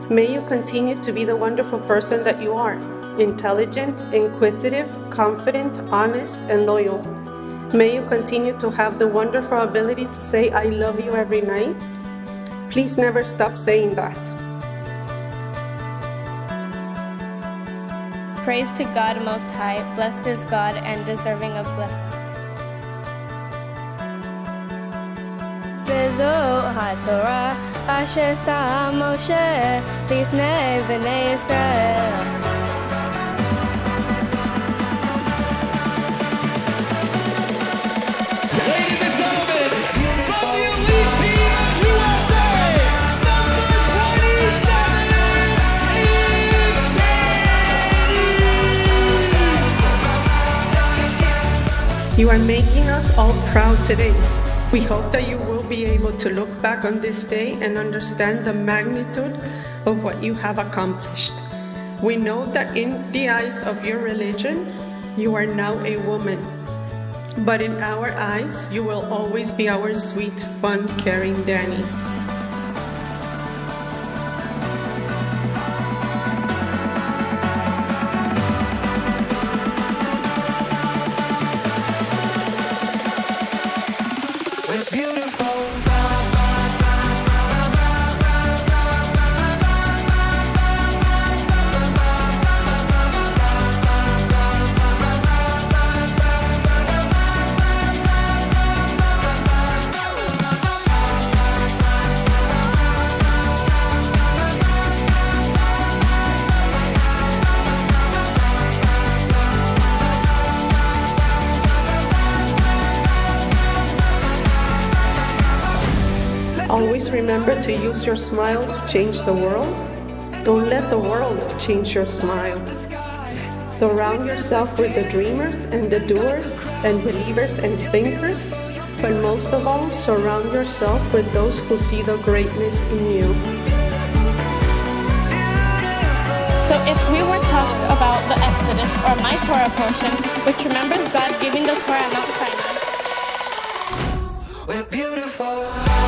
May you continue to be the wonderful person that you are, intelligent, inquisitive, confident, honest, and loyal. May you continue to have the wonderful ability to say, I love you every night. Please never stop saying that. Praise to God Most High, blessed is God and deserving of blessing. V'zo ha'Torah asher sa Moshe lifnei b'nei Yisrael. You are making us all proud today. We hope that you will be able to look back on this day and understand the magnitude of what you have accomplished. We know that in the eyes of your religion, you are now a woman. But in our eyes, you will always be our sweet, fun, caring Danny. Always remember to use your smile to change the world. Don't let the world change your smile. Surround yourself with the dreamers and the doers and believers and thinkers, but most of all, surround yourself with those who see the greatness in you. So if we were talked about the Exodus or my Torah portion, which remembers God giving the Torah at Mount Sinai. We're beautiful.